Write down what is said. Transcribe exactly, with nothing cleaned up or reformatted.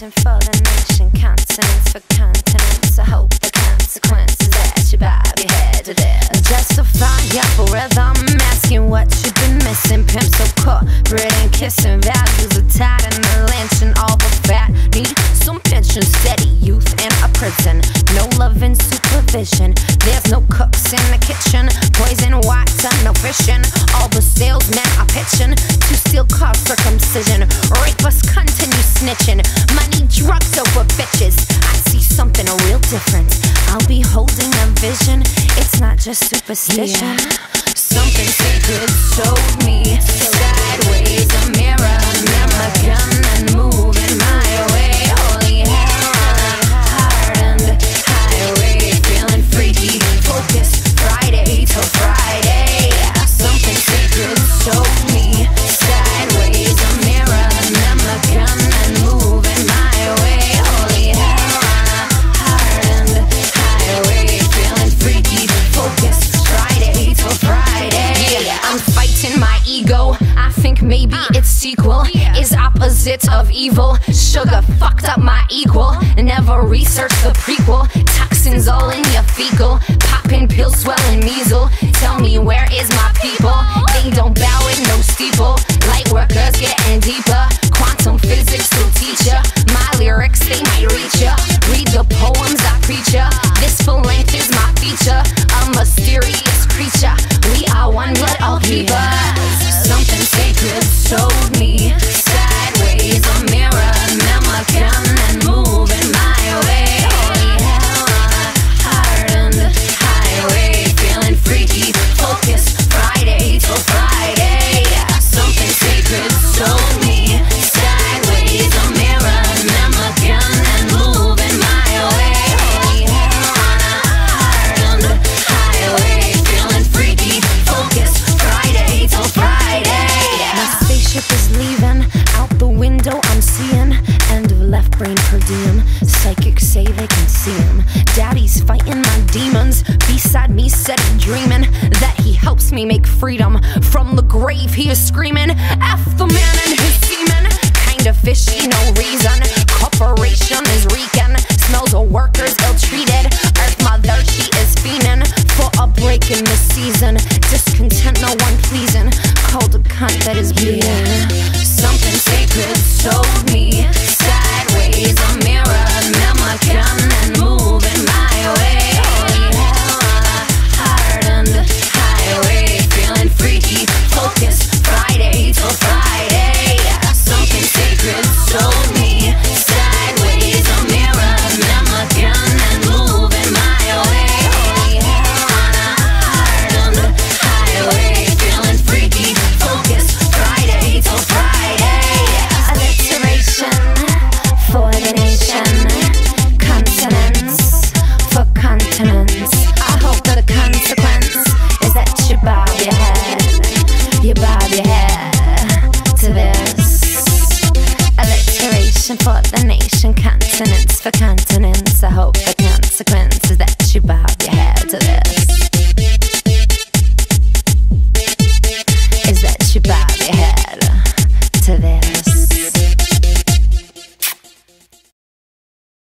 Searching for the nation, continents for continents. I hope the consequences that you bob your head to this. Justify your rhythm, asking what you've been missing. Pimp so corporate and kissing. Values are tied in the lynch and all the fat. Need some pension, steady youth in a prison. No love and supervision. There's no cooks in the kitchen. Poison water, no fishing. All the salesmen are pitching to steal car circumcision. Rapists continue snitching. Money, drugs over bitches. I see something real different. I'll be holding a vision. It's not just superstition. Yeah. Something sacred showed me sideways, a mirror, never gonna move in my way. Holy hell, on a hardened highway, feeling freaky, focused, Friday till Friday. Yeah. Something sacred showed me sideways, a mirror, never gonna move in my way. Holy hell, on a hardened highway, feeling freaky, focused, Friday till Friday. Yeah. I'm fighting my ego. I think maybe its sequel is opposite of evil. Sugar fucked up my equal. Never researched the prequel. Toxins all in your fecal. Popping pills, swelling measles. Tell me, where is my people? They don't bow with no steeple. Light workers getting deeper. Quantum physics will teach ya. My lyrics, they might reach ya. Read the poems I preach ya. This full length is my feature. A mysterious creature. We are one blood, all keepers. Something sacred showed me sideways, a mirror, never gonna move in my way. Holy hell, on a hardened highway, feeling freaky, focused, Friday till Friday. Yeah. Something sacred showed me sideways, a mirror, never gonna move in my way. Holy hell, on a hardened highway, feeling freaky, focused, Friday till Friday. Yeah. My spaceship is leaving, out the window I'm seeing end of left brain per diem. Psychics say they can see him. Daddy's fighting my demons. Beside me steady dreaming that he helps me make freedom. From the grave he is screaming, F the man and his semen. Kinda fishy, no reason. Corporation is reeking. Smells of workers ill-treated. Earth mother, she is fiending for a break in the season. Discontent, no one pleasing. Called a cunt that is bleeding. Something sacred showed me